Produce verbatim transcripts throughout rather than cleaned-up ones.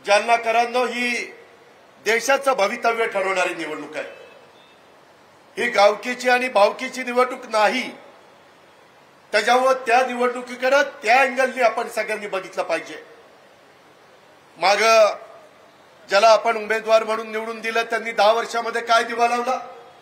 जालनाकरांनो, ही देशाचं भवितव्य ठरवणारी निवडणूक आहे। ही गावकीची आणि भावकीची निवडणूक नाही। त्याच्यामुळे त्या निवडणुकीकडे त्या अँगलनी आपण सगळ्यांनी बघितलं पाहिजे। माग ज्याला आपण उमेदवार म्हणून निवडून दिलं त्यांनी दहा वर्षामध्ये काय दिवा लावला,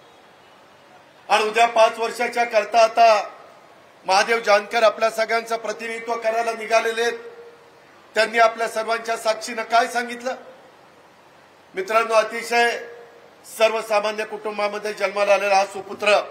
आणि उद्या पाच वर्षाच्या करता आता महादेव जानकर आपल्या सगळ्यांचं प्रतिनिधित्व करायला निघालेले, त्यांनी आपल्या सर्वांच्या साक्षीने काय सांगितलं। मित्रांनो, अतिशय सर्वसामान्य कुटुंबामध्ये जन्माला आलेला हा सुपुत्र,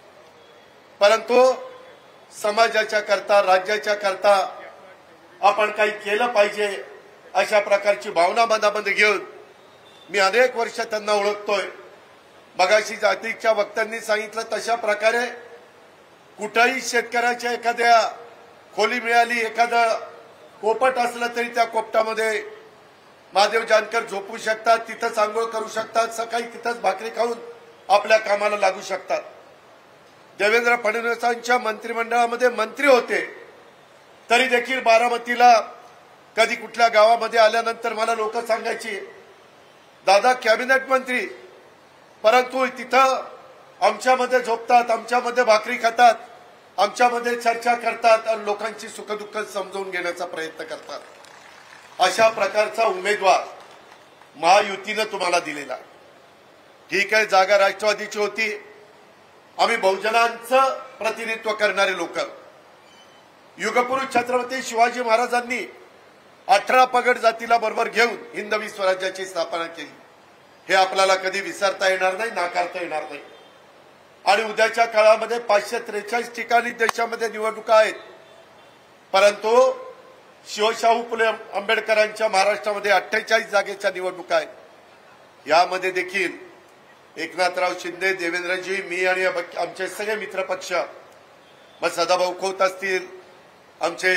परंतु समाजाच्या करता राज्याच्या करता आपण काही केलं पाहिजे अशा प्रकारची भावना मनामध्ये घेऊन मी अनेक वर्ष त्यांना ओळखतोय। मगाशी जातीच्या वक्त्यांनी सांगितलं तशा प्रकारे कुठेही शेतकऱ्याच्या एखाद्या खोली मिळाली, एखादं कोपट असलं तरी त्या कोपटामध्ये महादेव जानकर झोपू शकतात, तिथंच आंघोळ करू शकतात, सकाळी तिथंच भाकरी खाऊन आपल्या कामाला लागू शकतात। देवेंद्र फडणवीसांच्या मंत्रिमंडळामध्ये मंत्री होते तरी देखील बारामतीला कधी कुठल्या गावामध्ये आल्यानंतर मला लोक सांगायची, दादा कॅबिनेट मंत्री, परंतु तिथं आमच्यामध्ये झोपतात, आमच्यामध्ये भाकरी खातात, आमच्यामध्ये चर्चा करतात आणि लोकांची सुखदुःख समजून घेण्याचा प्रयत्न करतात। अशा प्रकारचा उमेदवार महायुतीने तुम्हाला दिलेला। ठीक आहे, जागा राष्ट्रवादीची होती, आम्ही बहुजनांचं प्रतिनिधित्व करणारे लोक। युगपुरुष छत्रपती शिवाजी महाराजांनी अठरा पगड जातीला बरोबर घेऊन हिंदवी स्वराज्याची स्थापना केली, हे आपल्याला कधी विसरता येणार नाही, नाकारता येणार नाही। आणि उद्याच्या काळामध्ये पाचशे त्रेचाळीस ठिकाणी देशामध्ये निवडणुका आहेत, परंतु शिवशाहू फुले आंबेडकरांच्या महाराष्ट्रामध्ये अठ्ठेचाळीस जागेच्या निवडणुका आहेत। यामध्ये देखील एकनाथराव शिंदे, देवेंद्रजी, मी आणि आमचे सगळे मित्रपक्ष, मग सदाभाऊ खोत असतील, आमचे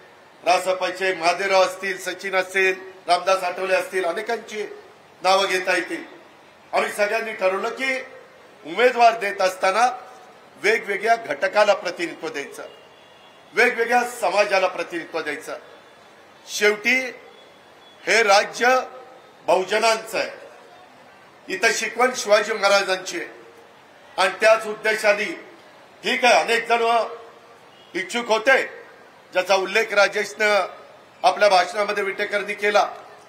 रासपाचे महादेवराव असतील, सचिन असतील, रामदास आठवले असतील, अनेकांची नावं घेता येतील। आम्ही सगळ्यांनी ठरवलं की उमेदवार देत असताना वेगवेगळ्या घटकाला प्रतिनिधित्व द्यायचं, वेगवेगळ्या समाजाला प्रतिनिधित्व द्यायचं। शेवटी हे राज्य बहुजनांचं आहे, इथं शिकवण शिवाजी महाराजांची आहे, आणि त्याच उद्देशाने ठीक आहे अनेक जण इच्छुक होते, ज्याचा उल्लेख राजेशनं आपल्या भाषणामध्ये विटेकरांनी केला।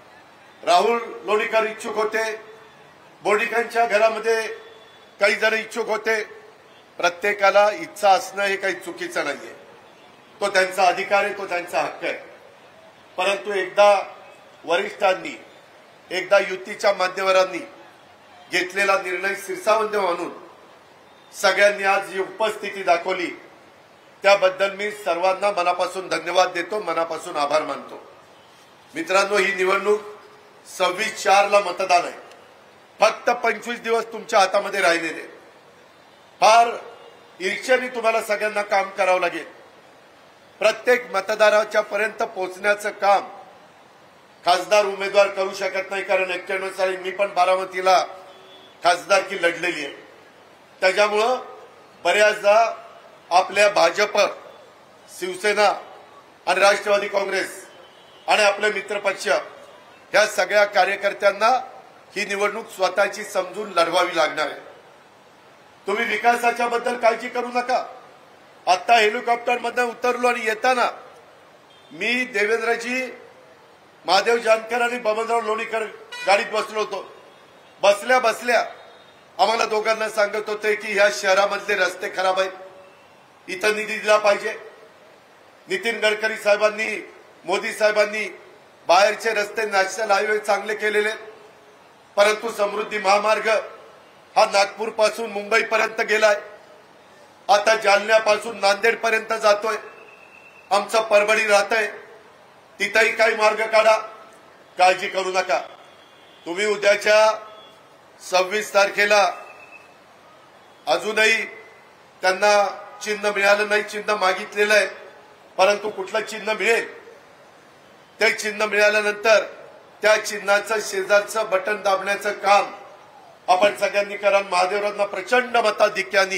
राहुल लोणीकर इच्छुक होते, बोर्डीकांच्या घरामध्ये काही जण इच्छुक होते। प्रत्येकाला इच्छा असणं हे काही चुकीचं नाहीये, तो त्यांचा अधिकार आहे, तो त्यांचा हक्क आहे। परंतु एकदा वरिष्ठांनी, एकदा युतीच्या मान्यवरांनी घेतलेला निर्णय शिरसावंत मानून सगळ्यांनी आज जी उपस्थिती दाखवली त्याबद्दल मी सर्वांना मनापासून धन्यवाद देतो, मनापासून आभार मानतो। मित्रांनो, ही निवडणूक सव्वीस चार ला मतदान आहे, फक्त पंचवीस दिवस तुमच्या हातामध्ये राहिलेले। फार ईर्ष्येने तुम्हाला सगळ्यांना काम करावं लागेल। प्रत्येक मतदाराच्या पर्यंत पोहोचण्याचं काम खासदार उमेदवार करू शकत नाही, कारण एक्क्याण्णव साली मी पण बारामतीला खासदारकी लढलेली आहे। त्याच्यामुळं बऱ्याचदा आपल्या भाजप, शिवसेना आणि राष्ट्रवादी काँग्रेस आणि आपले मित्रपक्ष ह्या सगळ्या कार्यकर्त्यांना ही निवडणूक स्वतःची समजून लढवावी लागणार आहे। तुम्ही विकासाच्या बद्दल काळजी करू नका। आता हेलिकॉप्टरमधून उतरलो आणि येताना मी, देवेंद्रजी, महादेव जानकर आणि बबनराव लोणीकर गाडीत बसलो होतो। बसल्या बसल्या आम्हाला दोघांना सांगत होते की ह्या शहरामधले रस्ते खराब आहेत, इथं निधी दिला पाहिजे। नितीन गडकरी साहेबांनी, मोदी साहेबांनी बाहेरचे रस्ते, नॅशनल हायवे चांगले केलेले, परंतु समृद्धी महामार्ग हा नागपूर पासून मुंबईपर्यंत गेलाय, आता जालन्यापासून नांदेड पर्यंत जातोय, आमचं परभणी राहतंय, तिथंही काही मार्ग काढा। काळजी करू नका। तुम्ही उद्याच्या सव्वीस तारखेला अजूनही त्यांना चिन्ह मिळालं नाही, चिन्ह मागितलेलं आहे, परंतु कुठलं चिन्ह मिळेल ते चिन्ह मिळाल्यानंतर त्या चिन्हाचं शेजारचं बटन दाबण्याचं काम आपण सगळ्यांनी करा। महादेवरावांना प्रचंड मताधिक्याने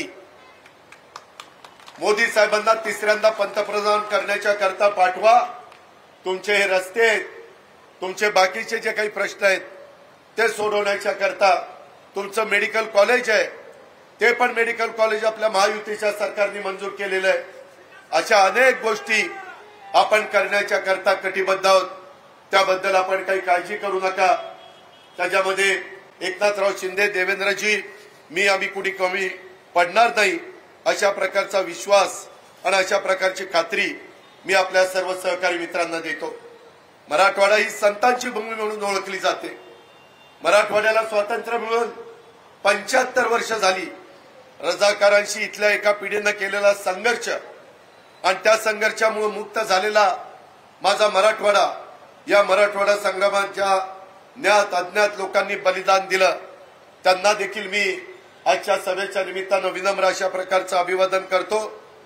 मोदी साहेबांना तिसऱ्यांदा पंतप्रधान करण्याच्या करता पाठवा। तुमचे हे रस्ते, तुमचे बाकीचे जे काही प्रश्न आहेत ते सोडवण्याच्या करता तुमचं मेडिकल कॉलेज आहे ते पण मेडिकल कॉलेज आपल्या महायुतीच्या सरकारने मंजूर केलेलं आहे. अशा अनेक गोष्टी आपण करण्याच्या करता कटिबद्ध आहोत. त्याबद्दल आपण काही काळजी करू नका. त्याच्यामध्ये एकनाथराव शिंदे, देवेंद्रजी, मी आम्ही कुणी कमी पडणार नाही अशा प्रकारचा विश्वास आणि अशा प्रकारची खात्री मी आपल्या सर्व सहकारी मित्रांना देतो. मराठवाडा ही संतांची भूमी म्हणून ओळखली जाते. मराठवाड्याला स्वातंत्र्य मिळून पंच्याहत्तर वर्ष झाली. रजाकारांशी इथल्या एका पिढीनं केलेला संघर्ष आणि त्या संघर्षामुळे मुक्त झालेला माझा मराठवाडा, या मराठवाडा संग्रामात ज्या ज्ञात अज्ञात लोकांनी बलिदान दिलं त्यांना देखील मी आजच्या सभेच्या निमित्तानं विनम्र अशा प्रकारचं अभिवादन करतो.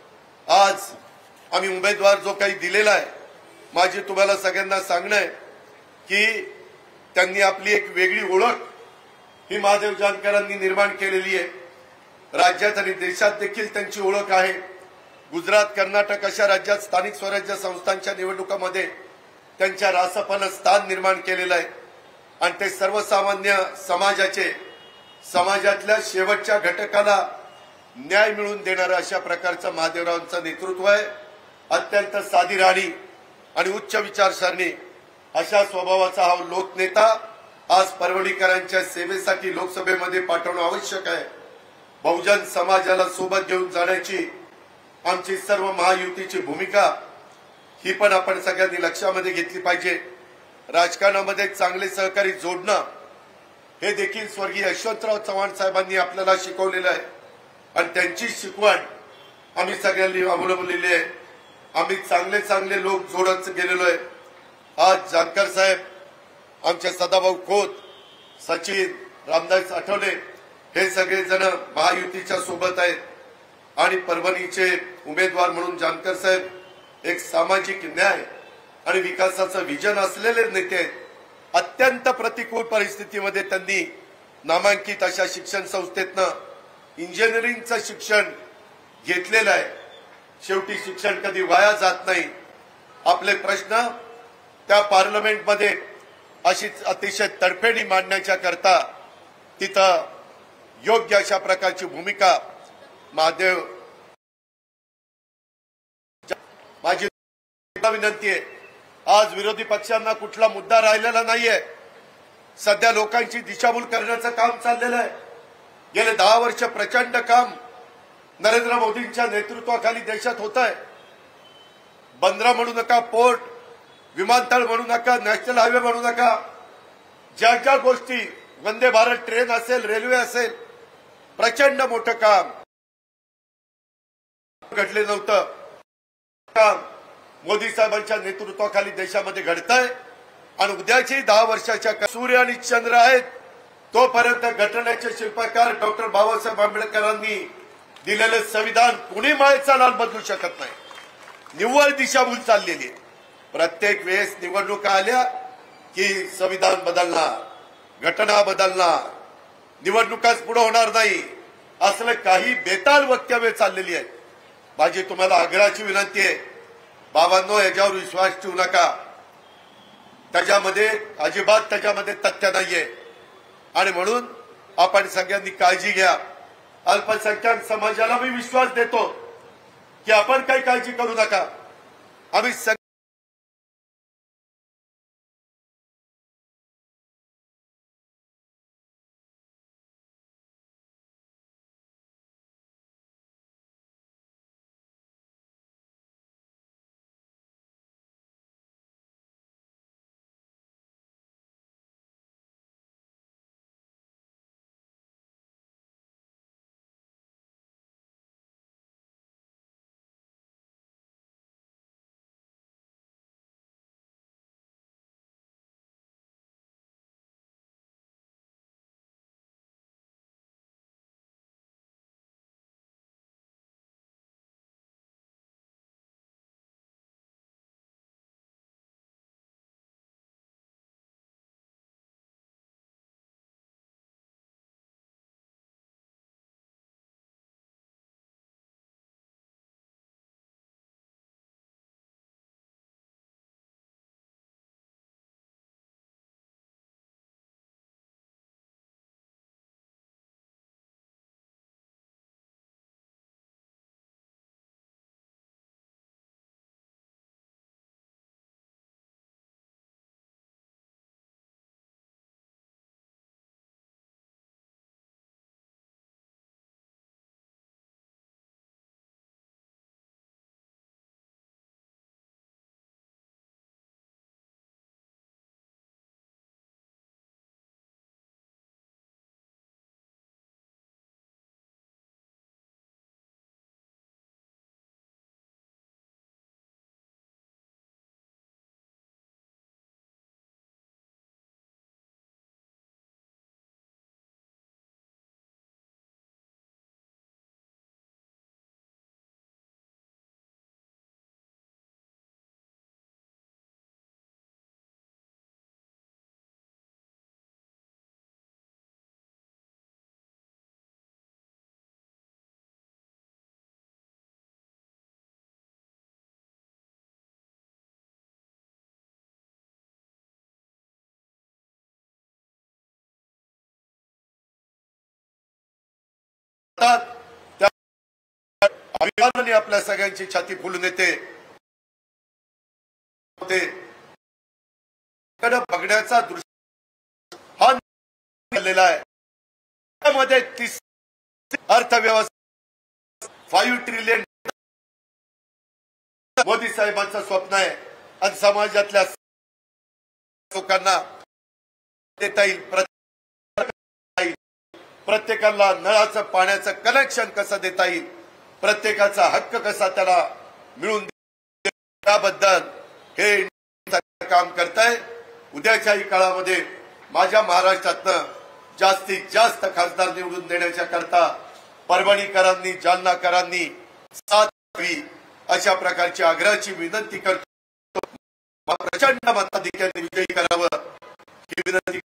आज आम्ही उमेदवार जो काही दिलेला आहे, माझी तुम्हाला सगळ्यांना सांगणं आहे की त्यांनी आपली एक वेगळी ओळख ही महादेव जानकरांनी निर्माण केलेली आहे. राज्यात आणि देशात देखील त्यांची ओळख आहे. गुजरात, कर्नाटक अशा राज्यात स्थानिक स्वराज्य संस्थांच्या निवडणुकांमध्ये त्यांच्या रासपानं स्थान निर्माण केलेलं आहे आणि ते सर्वसामान्य समाजाचे, समाजातल्या शेवटच्या घटकाला न्याय मिळवून देणारं अशा प्रकारचं महादेवरावांचं नेतृत्व आहे. अत्यंत साधी राहणी आणि उच्च विचारसरणी अशा स्वभावाचा हा लोकनेता आज परभणीकरांच्या सेवेसाठी लोकसभेमध्ये पाठवणं आवश्यक आहे. बहुजन समाजाला सोबत घेऊन जाण्याची आमची सर्व महायुतीची भूमिका ही पण आपण सगळ्यांनी लक्षामध्ये घेतली पाहिजे. राजकारणामध्ये चांगले सहकारी जोडणं हे देखील स्वर्गीय यशवंतराव चव्हाण साहेबांनी आपल्याला शिकवलेलं आहे आणि त्यांची शिकवण आम्ही सगळ्यांनी अवलंबलेली आहे. आम्ही चांगले चांगले लोक जोडत गेलेलो आहे. आज जानकर साहेब, आमचे सदाभाऊ खोत, सचिन, रामदास आठवले हे सगळेजण महायुतीच्या सोबत आहेत आणि परभणीचे उमेदवार म्हणून जानकर साहेब एक सामाजिक न्याय आणि विकासाचं विजन असलेले नेते आहेत. अत्यंत प्रतिकूल परिस्थितीमध्ये त्यांनी नामांकित अशा शिक्षण संस्थेतनं इंजिनिअरिंगचं शिक्षण घेतलेलं आहे. शेवटी शिक्षण कधी वाया जात नाही. आपले प्रश्न त्या पार्लमेंटमध्ये अशीच अतिशय तडफेने मांडण्याच्या करता तिथं योग्य अशा प्रकारची भूमिका महादेव, माझी विनंती आहे, आज विरोधी पक्षांना कुठला मुद्दा राहिलेला नाहीये. सध्या लोकांची दिशाभूल करण्याचं काम चाललेलं आहे. गेले दहा वर्ष प्रचंड काम नरेंद्र मोदींच्या नेतृत्वाखाली देशात होत आहे. बंदरा म्हणू नका, पोर्ट, विमानतळ म्हणू नका, नॅशनल हायवे म्हणू नका, ज्या ज्या गोष्टी, वंदे भारत ट्रेन असेल, रेल्वे असेल, प्रचंड मोठं काम घडले नव्हतं. काम मोदी साहेबांच्या नेतृत्वाखाली देशामध्ये घडतंय आणि उद्याची दहा वर्षाच्या सूर्य आणि चंद्र आहेत तोपर्यंत घटनेचे शिल्पकार डॉक्टर बाबासाहेब आंबेडकरांनी दिलेले संविधान कुणी मायेचा लाल बदलू शकत नाही. निव्वळ दिशाभूल चाललेली आहे. प्रत्येक वेळेस निवडणुका आल्या की संविधान बदलणार, घटना बदलणार, निवडणुकाच पुढे होणार नाही, असले काही बेताल वक्तव्य चाललेली आहेत. माझी तुम्हाला आग्रहाची विनंती आहे, बाबांनो, याच्यावर विश्वास ठेवू नका. त्याच्यामध्ये अजिबात त्याच्यामध्ये तथ्य नाहीये आणि म्हणून आपण सगळ्यांनी काळजी घ्या. अल्पसंख्याक समाजाला मी विश्वास देतो की आपण काही काळजी करू नका. आम्ही त्या अभिमानाने आपल्या सगळ्यांची छाती फुलून येते. बघण्याचा दृष्टी हा झालेला आहे. त्यामध्ये तीस अर्थव्यवस्था फाईव्ह ट्रिलियन मोदी साहेबांचं स्वप्न आहे आणि समाजातल्या लोकांना देता येईल. प्रत्येकाला नळाचं पाण्याचं कनेक्शन कसं देता येईल, प्रत्येकाचा हक्क कसा त्याला मिळून त्याबद्दल हे काम करताय. उद्याच्याही काळामध्ये माझ्या महाराष्ट्रातनं जास्तीत जास्त खासदार निवडून देण्याच्या करता परभणीकरांनी जालनाकरांनी साथ द्यावी अशा प्रकारची आग्रहाची विनंती करतो. प्रचंड मताधिक्याने विजयी करावं ही विनंती.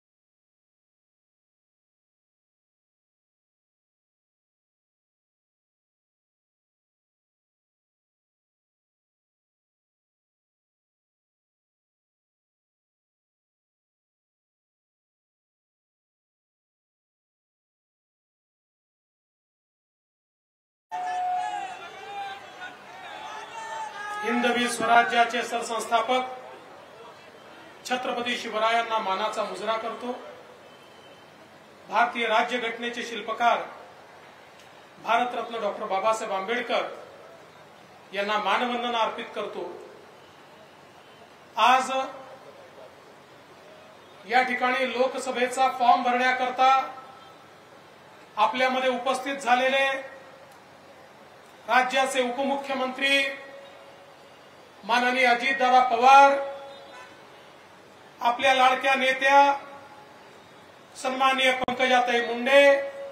हिंदवी स्वराज्याचे सरसंस्थापक छत्रपती शिवरायांना मानाचा मुजरा करतो. भारतीय राज्यघटनेचे शिल्पकार भारतरत्न डॉक्टर बाबासाहेब आंबेडकर यांना मानवंदना अर्पित करतो. आज या ठिकाणी लोकसभेचा फॉर्म भरण्याकरता आपल्यामध्ये उपस्थित झालेले राज्याचे उपमुख्यमंत्री माननीय अजितदादा पवार, आपल्या लाडक्या नेत्या सन्माननीय पंकजाताई मुंडे,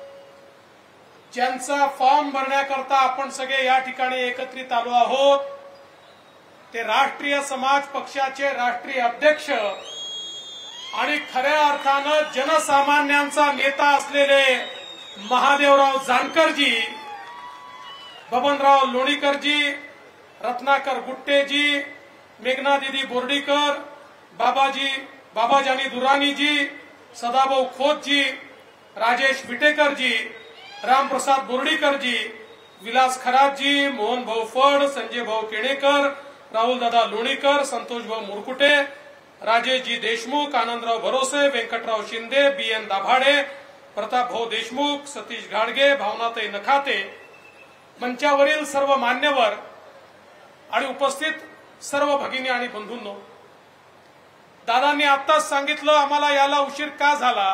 ज्यांचा फॉर्म भरण्याकरता आपण सगळे या ठिकाणी एकत्रित आलो आहोत, ते राष्ट्रीय समाज पक्षाचे राष्ट्रीय अध्यक्ष आणि खऱ्या अर्थानं जनसामान्यांचा नेता असलेले महादेवराव जानकरजी, बबनराव लोणीकरजी, रत्नाकर गुट्टेजी, मेघना दीदी बोर्डीकर, बाबाजी बाबाजानी दुरानीजी, सदाभाऊ खोतजी, राजेश विटेकरजी, रामप्रसाद बोर्डीकरजी, विलास खरातजी, मोहन भाऊ फड, संजय भाऊ केणेकर, राहुल दादा लोणीकर, संतोष भाऊ मुरकुटे, राजेशजी देशमुख, आनंदराव भरोसे, व्यंकटराव शिंदे, बी एन दाभाडे, प्रताप भाऊ देशमुख, सतीश घाडगे, भावनाताई नखाते, मंचावरील सर्व मान्यवर आणि उपस्थित सर्व भगिनी आणि बंधूंनो, दादांनी आत्ताच सांगितलं आम्हाला याला उशीर का झाला.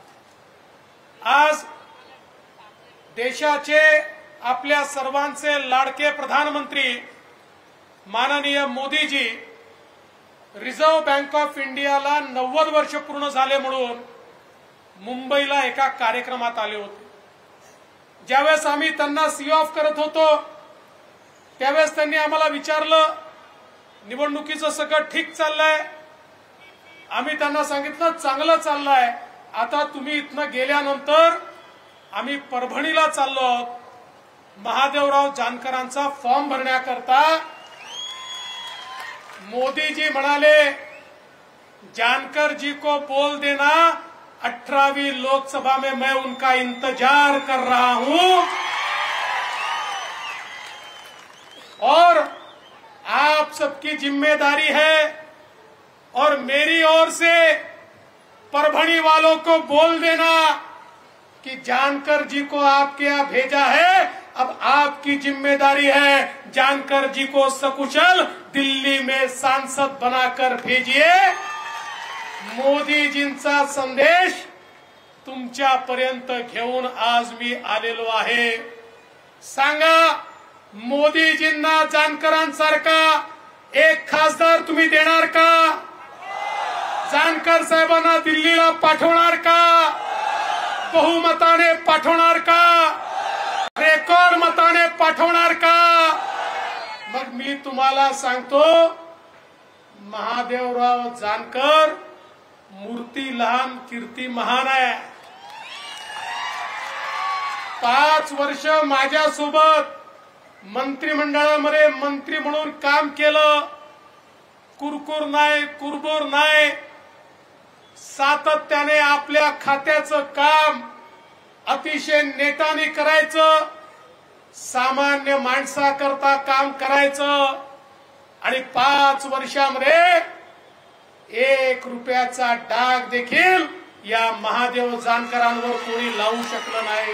आज देशाचे आपल्या सर्वांचे लाडके प्रधानमंत्री माननीय मोदीजी रिझर्व्ह बँक ऑफ इंडियाला नव्वद वर्ष पूर्ण झाले म्हणून मुंबईला एका कार्यक्रमात आले होते. ज्यावेळेस आम्ही त्यांना सी ऑफ करत होतो त्यावेळेस त्यांनी आम्हाला विचारलं निवडणुकीचं सगळं ठीक चाललंय. आम्ही त्यांना सांगितलं चांगलं चाललंय, आता तुम्ही इथनं गेल्यानंतर आम्ही परभणीला चाललो आहोत महादेवराव जानकरांचा फॉर्म भरण्याकरता. मोदी जी म्हणाले जानकर जी को बोल देना अठारहवीं लोकसभा में मैं उनका इंतजार कर रहा हूं और आप सबकी जिम्मेदारी है और मेरी ओर से परभणी वालों को बोल देना कि जानकर जी को आपके यहां भेजा है, अब आपकी जिम्मेदारी है जानकर जी को सकुशल दिल्ली में सांसद बनाकर भेजिए. मोदीजींचा संदेश तुमच्यापर्यंत घेऊन आज मी आलेलो आहे. सांगा मोदीजींना जानकरांसारखा एक खासदार तुम्ही देणार का? जानकर साहेबांना दिल्लीला पाठवणार का? बहुमताने पाठवणार का? रेकॉर्ड मताने पाठवणार का? मग मी तुम्हाला सांगतो महादेवराव जानकर मूर्ती लहान कीर्ती महान आहे. पाच वर्ष माझ्यासोबत मंत्रिमंडळामध्ये मंत्री म्हणून काम केलं. कुरकुर नाही, कुरबुर नाही, सातत्याने आपल्या खात्याचं काम अतिशय नेटाने करायचं, सामान्य माणसाकरता काम करायचं आणि पाच वर्षामध्ये एक रुपयाचा डाग देखील या महादेव जानकरांवर कोणी लावू शकलं नाही।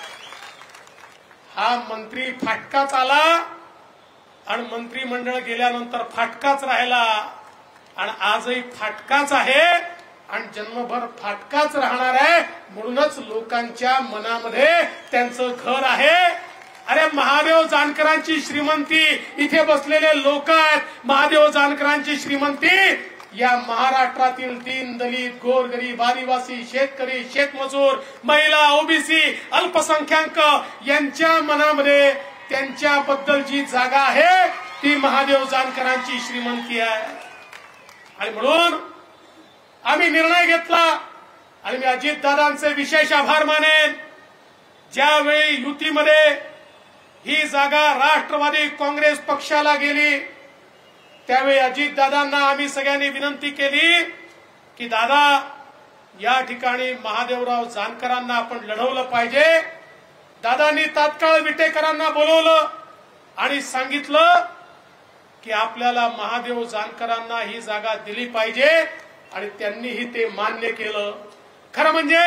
हा मंत्री फाटकाच आला आणि मंत्रिमंडळ गेल्यानंतर फाटकाच राहिला आणि आजही फाटकाच आहे आणि जन्मभर फाटकाच राहणार आहे। म्हणूनच लोकांच्या मनामध्ये त्यांचं घर आहे। अरे महादेव जानकरांची श्रीमंती, इथे बसलेले लोक आहेत, महादेव जानकरांची श्रीमंती या महाराष्ट्रातील दीन दलित गोरगरीब आदिवासी शेतकरी शेतमजूर महिला ओबीसी अल्पसंख्याक यांच्या मनामध्ये त्यांच्याबद्दल जी जागा आहे ती महादेव जानकरांची श्रीमंती आहे। आणि म्हणून आम्ही निर्णय घेतला आणि मी अजितदादांचे विशेष आभार मानेन। ज्यावेळी युतीमध्ये ही जागा राष्ट्रवादी काँग्रेस पक्षाला गेली त्यावेळी अजितदादांना आम्ही सगळ्यांनी विनंती केली की दादा या ठिकाणी महादेवराव जानकरांना आपण लढवलं पाहिजे। दादांनी तात्काळ विटेकरांना बोलवलं आणि सांगितलं की आपल्याला महादेव जानकरांना ही जागा दिली पाहिजे आणि त्यांनीही ते मान्य केलं। खरं म्हणजे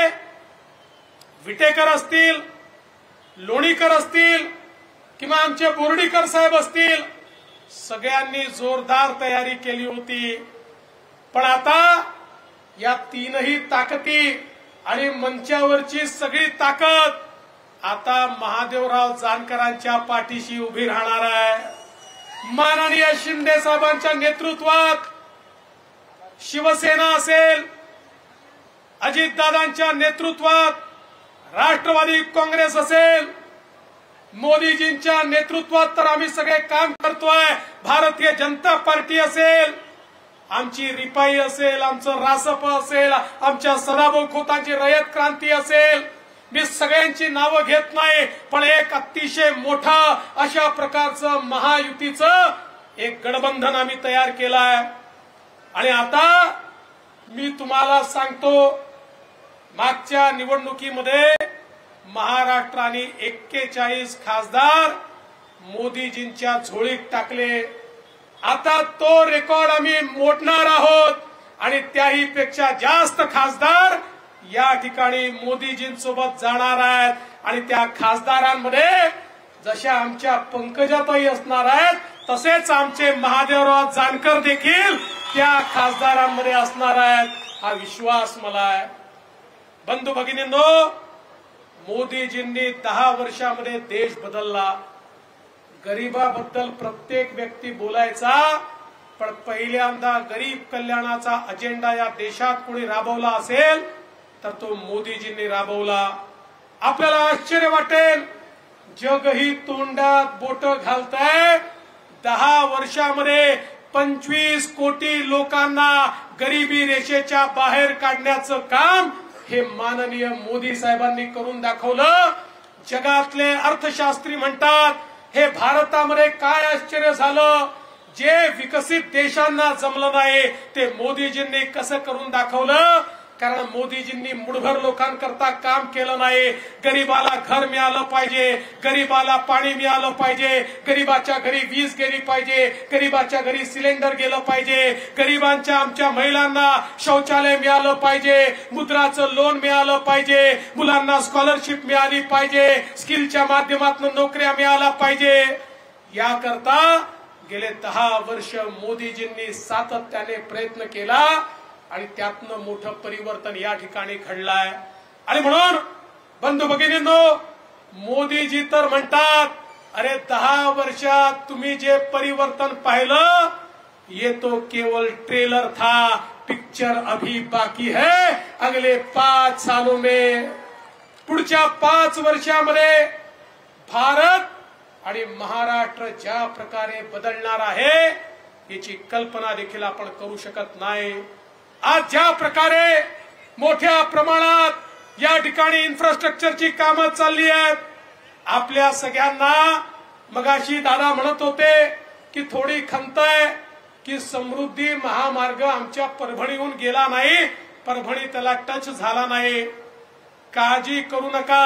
विटेकर असतील, लोणीकर असतील किंवा आमचे बोर्डीकर साहेब असतील, सगळ्यांनी जोरदार तयारी केली होती। पण आता या तीनही ताकदी आणि मंचावरची सगळी ताकद आता महादेवराव जानकरांच्या पाठीशी उभी राहणार आहे। माननीय शिंदे साहेबांच्या नेतृत्वात शिवसेना असेल, अजितदादांच्या नेतृत्वात राष्ट्रवादी काँग्रेस असेल, मोदीजींच्या नेतृत्वात तर आम्ही सगळे काम करतोय, भारतीय जनता पार्टी असेल, आमची रिपाई असेल, आमचं रासप असेल, आमच्या सदाभाऊ खोतांची रयत क्रांती असेल, मी सगळ्यांची नावं घेत नाही पण एक अतिशय मोठा अशा प्रकारचं महायुतीचं एक गठबंधन आम्ही तयार केलंय। आणि आता मी तुम्हाला सांगतो, मागच्या निवडणुकीमध्ये महाराष्ट्राने एक्केचाळीस खासदार मोदीजींच्या झोळीत टाकले। आता तो रेकॉर्ड आम्ही मोडणार आहोत आणि त्याही पेक्षा जास्त खासदार या ठिकाणी मोदीजींसोबत जाणार आहेत आणि त्या खासदारांमध्ये जशा आमच्या पंकजाताई असणार आहेत तसेच आमचे महादेवराव जानकर देखील त्या खासदारांमध्ये असणार आहेत, हा विश्वास मला आहे। बंधू भगिनींनो, मोदीजींनी दहा वर्षामध्ये देश बदलला। गरीबाबद्दल प्रत्येक व्यक्ती बोलायचा, पण पहिल्यांदा गरीब कल्याणाचा अजेंडा या देशात कोणी राबवला असेल तर तो मोदीजींनी राबवला। आपल्याला आश्चर्य वाटेल, जगही तोंडात बोट घालतंय। दहा वर्षामध्ये पंचवीस कोटी लोकांना गरिबी रेषेच्या बाहेर काढण्याचं काम हे माननीय मोदी साहेबांनी करून दाखवलं। जगातले अर्थशास्त्री म्हणतात हे भारतामध्ये काय आश्चर्य झालं, जे विकसित देशांना जमलं नाही ते मोदीजींनी कसं करून दाखवलं। कारण मोदीजींनी मुठभर लोकांकरता काम केलं नाही। गरीबाला घर मिळालं पाहिजे, गरीबाला पाणी मिळालं पाहिजे, गरीबाच्या घरी वीज गेली पाहिजे, गरीबाच्या घरी सिलेंडर गेलं पाहिजे, गरीबांच्या आमच्या महिलांना शौचालय मिळालं पाहिजे, मुद्राचं लोन मिळालं पाहिजे, मुलांना स्कॉलरशिप मिळाली पाहिजे, स्किलच्या माध्यमातून नोकऱ्या मिळाल्या पाहिजे। याकरता गेले दहा वर्ष मोदीजींनी सातत्याने प्रयत्न केला आणि त्यातनं मोठं परिवर्तन या ठिकाणी घडलंय। आणि म्हणून बंधू भगिनींनो, मोदीजी तर म्हणतात अरे दहा वर्षात तुम्ही जे परिवर्तन पाहिलं ये तो केवल ट्रेलर था, पिक्चर अभी बाकी है, अगले पाच सालों में, पुढच्या पाच वर्षामध्ये भारत आणि महाराष्ट्र ज्या प्रकारे बदलणार आहे याची कल्पना देखील आपण करू शकत नाही। आज ज्या प्रकारे मोठ्या प्रमाणात या ठिकाणी इन्फ्रास्ट्रक्चरची कामं चालली आहेत, आपल्या सगळ्यांना मगाशी दादा म्हणत होते की थोडी खंत आहे की समृद्धी महामार्ग आमच्या परभणीहून गेला नाही, परभणी त्याला टच झाला नाही। काळजी करू नका.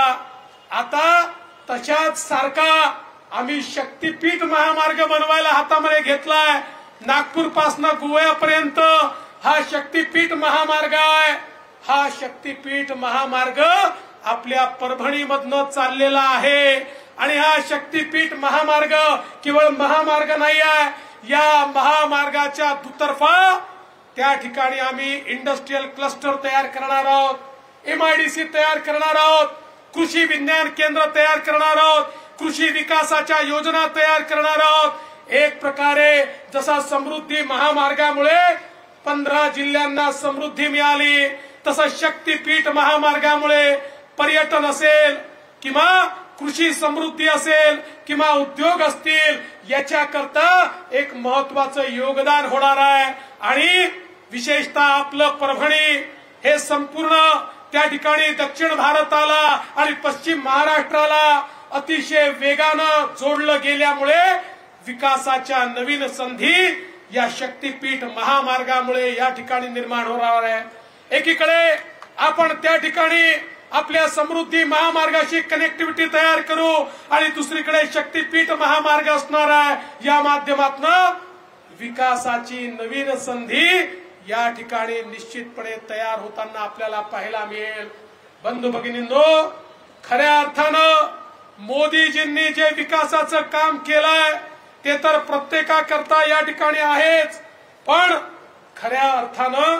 आता तशाच सारखा आम्ही शक्तीपीठ महामार्ग बनवायला हातामध्ये घेतलाय. नागपूर पासून गोव्यापर्यंत हा शक्तीपीठ महामार्ग आहे. हा शक्तीपीठ महामार्ग आपल्या परभणीमधनं चाललेला आहे. आणि हा शक्तीपीठ महामार्ग केवळ महामार्ग नाही आहे. या महामार्गाच्या दुतर्फा त्या ठिकाणी आम्ही इंडस्ट्रियल क्लस्टर तयार करणार आहोत, एमआयडीसी तयार करणार आहोत, कृषी विज्ञान केंद्र तयार करणार आहोत, कृषी विकासाच्या योजना तयार करणार आहोत. एक प्रकारे जसा समृद्धी महामार्गामुळे पंधरा जिल्ह्यांना समृद्धी मिळाली, तसं शक्तीपीठ महामार्गामुळे पर्यटन असेल किंवा कृषी समृद्धी असेल किंवा उद्योग असतील याच्याकरता एक महत्वाचं योगदान होणार आहे. आणि विशेषतः आपलं परभणी हे संपूर्ण त्या ठिकाणी दक्षिण भारताला आणि पश्चिम महाराष्ट्राला अतिशय वेगानं जोडलं गेल्यामुळे विकासाच्या नवीन संधी या शक्तीपीठ महामार्गामुळे या ठिकाणी निर्माण होणार आहे. एकीकडे आपण त्या ठिकाणी आपल्या समृद्धी महामार्गाशी कनेक्टिव्हिटी तयार करू आणि दुसरीकडे शक्तीपीठ महामार्ग असणार आहे. या माध्यमातून विकासाची नवीन संधी या ठिकाणी निश्चितपणे तयार होताना आपल्याला पाहायला मिळेल. बंधू भगिनींनो, खऱ्या अर्थानं मोदीजींनी जे विकासाचं काम केलंय ते तर प्रत्येकाकरता या ठिकाणी आहेच, पण खऱ्या अर्थानं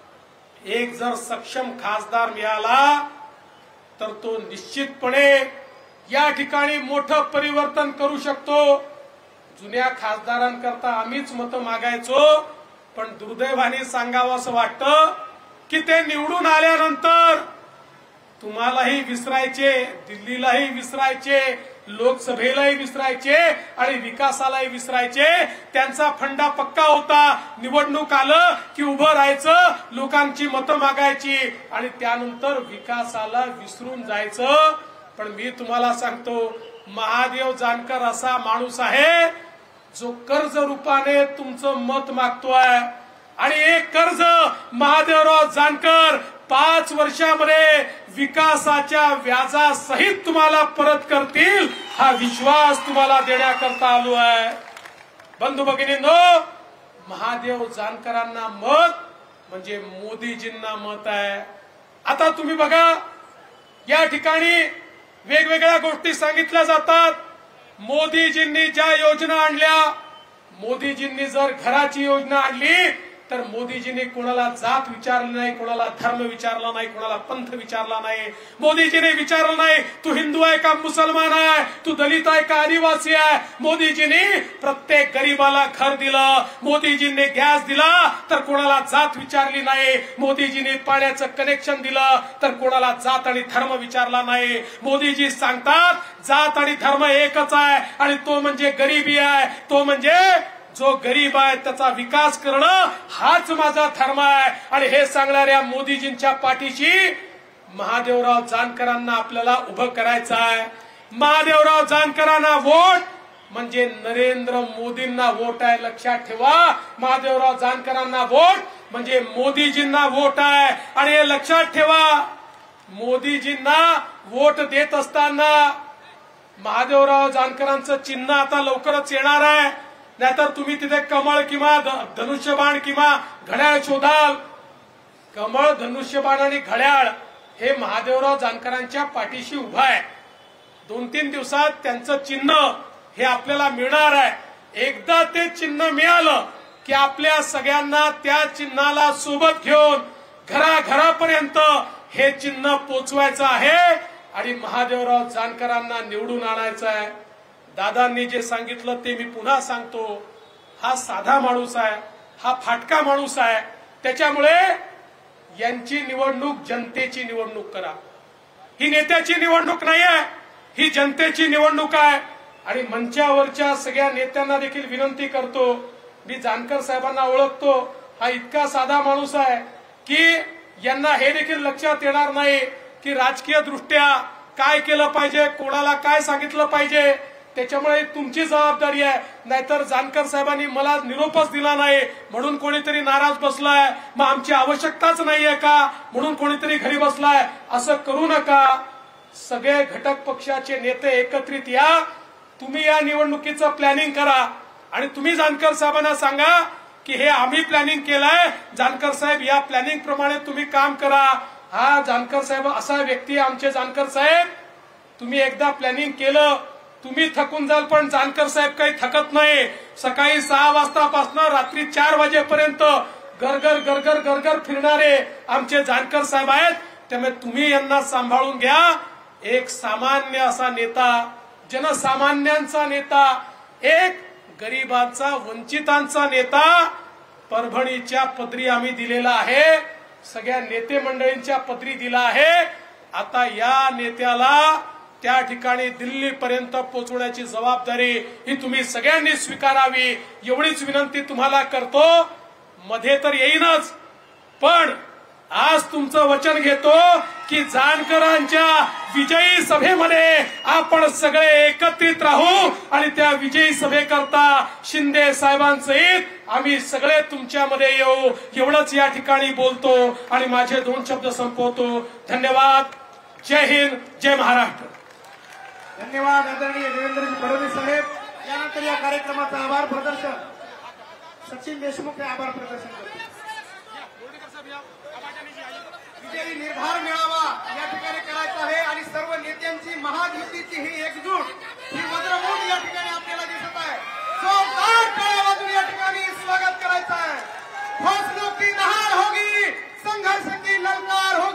एक जर सक्षम खासदार मिळाला तर तो निश्चितपणे या ठिकाणी मोठं परिवर्तन करू शकतो. जुन्या खासदारांकरता आम्हीच मतं मागायचो, पण दुर्दैवाने सांगावं असं वाटतं की ते निवडून आल्यानंतर तुम्हालाही विसरायचे, दिल्लीलाही विसरायचे, लोकसभेलाही विसरायचे आणि विकासालाही विसरायचे. त्यांचा फंडा पक्का होता, निवडणूक आलं की उभं राहायचं, लोकांची मतं मागायची आणि त्यानंतर विकासाला विसरून जायचं. पण मी तुम्हाला सांगतो, महादेव जानकर असा माणूस आहे जो कर्ज रूपाने तुमचं मत मागतोय आणि एक कर्ज महादेवराव जानकर पाच वर्षामध्ये विकासाच्या व्याजासहित तुम्हाला परत करतील, हा विश्वास तुम्हाला देण्याकरता आलो आहे. बंधू भगिनींनो, महादेव जानकरांना मत म्हणजे मोदीजींना मत आहे. आता तुम्ही बघा, या ठिकाणी वेगवेगळ्या गोष्टी सांगितल्या जातात. मोदीजींनी ज्या योजना आणल्या, मोदीजींनी जर घराची योजना आणली तर मोदीजींनी कोणाला जात विचारली नाही, कोणाला धर्म विचारला नाही, कोणाला पंथ विचारला नाही. मोदीजीने विचारलं नाही तू हिंदू आहे का मुसलमान आहे, तू दलित आहे का आदिवासी आहे. मोदीजींनी प्रत्येक गरीबाला घर दिलं, मोदीजींनी गॅस दिला तर कोणाला जात विचारली नाही, मोदीजींनी पाण्याचं कनेक्शन दिलं तर कोणाला जात आणि धर्म विचारला नाही. मोदीजी सांगतात जात आणि धर्म एकच आहे आणि तो म्हणजे गरिबी आहे, तो म्हणजे जो गरीब आहे त्याचा विकास करणं हाच माझा धर्म आहे. आणि हे सांगणाऱ्या मोदीजींच्या पाठीशी महादेवराव जानकरांना आपल्याला उभं करायचं आहे. महादेवराव जानकरांना वोट म्हणजे नरेंद्र मोदींना वोट आहे, लक्षात ठेवा. महादेवराव जानकरांना वोट म्हणजे मोदीजींना वोट आहे. आणि हे लक्षात ठेवा, मोदीजींना वोट देत असताना महादेवराव जानकरांचं चिन्ह आता लवकरच येणार आहे, नाहीतर तुम्ही तिथे कमळ किंवा धनुष्यबाण किंवा घड्याळ शोधाल. कमळ, धनुष्यबाण आणि घड्याळ हे महादेवराव जानकरांच्या पाठीशी उभं आहे. दोन तीन दिवसात त्यांचं चिन्ह हे आपल्याला मिळणार आहे. एकदा ते चिन्ह मिळालं की आपल्या सगळ्यांना त्या चिन्हाला सोबत घेऊन घराघरापर्यंत हे चिन्ह पोचवायचं आहे आणि महादेवराव जानकरांना निवडून आणायचं आहे. दादांनी जे सांगितलं ते मी पुन्हा सांगतो, हा साधा माणूस आहे, हा फाटका माणूस आहे. त्याच्यामुळे यांची निवडणूक जनतेची निवडणूक करा. ही नेत्याची निवडणूक नाही आहे, ही जनतेची निवडणूक आहे. आणि मंचावरच्या सगळ्या नेत्यांना देखील विनंती करतो, मी जानकर साहेबांना ओळखतो, हा इतका साधा माणूस आहे की यांना हे देखील लक्षात येणार नाही की राजकीय दृष्ट्या काय केलं पाहिजे, कोणाला काय सांगितलं पाहिजे. त्याच्यामुळे तुमची जबाबदारी आहे. नाहीतर जानकर साहेबांनी मला निरोपच दिला नाही म्हणून कोणीतरी नाराज बसलाय, मग आमची आवश्यकताच नाहीये का म्हणून कोणीतरी घरी बसलाय, असं करू नका. सगळे घटक पक्षाचे नेते एकत्रित या, तुम्ही या निवडणुकीचं प्लॅनिंग करा आणि तुम्ही जानकर साहेबांना सांगा की हे आम्ही प्लॅनिंग केलंय, जानकर साहेब या प्लॅनिंग प्रमाणे तुम्ही काम करा. हा जानकर साहेब असा व्यक्ती आमचे जानकर साहेब, तुम्ही एकदा प्लॅनिंग केलं तुम्ही थकून जाल, पण जानकर साहेब काही थकत नाही. सकाळी सहा वाजतापासून रात्री चार वाजेपर्यंत गरगर गरगर गरगर फिरणारे आमचे जानकर साहेब आहेत. त्यामुळे तुम्ही यांना सांभाळून घ्या. एक सामान्य असा नेता, जनसामान्यांचा नेता, एक गरिबांचा वंचितांचा नेता परभणीच्या पदरी आम्ही दिलेला आहे, सगळ्या नेते मंडळींच्या पदरी दिला आहे. आता या नेत्याला त्या ठिकाणी दिल्लीपर्यंत पोहोचवण्याची जबाबदारी ही तुम्ही सगळ्यांनी स्वीकारावी एवढीच विनंती तुम्हाला करतो. मध्ये तर येईनच, पण आज तुमचं वचन घेतो की जानकरांच्या विजयी सभेमध्ये आपण सगळे एकत्रित राहू आणि त्या विजयी सभेकरता शिंदे साहेबांसहित आम्ही सगळे तुमच्यामध्ये येऊ एवढंच या ठिकाणी बोलतो आणि माझे दोन शब्द संपवतो. धन्यवाद. जय हिंद, जय महाराष्ट्र. धन्यवाद आदरणीय देवेंद्रजी फडणवीस साहेब. यानंतर या कार्यक्रमाचा आभार प्रदर्शन सचिन देशमुख हे आभार प्रदर्शन करतील. विजयी निर्धार मेळावा या ठिकाणी करायचा आहे आणि सर्व नेत्यांची महायुतीची ही एकजूट ही वज्रमूठ या ठिकाणी आपल्याला दिसत आहे. जोरदार टाळ्या वाजून या ठिकाणी स्वागत करायचं आहे. फैसलों की दहाड़ होगी, संघर्ष की ललकार होगी.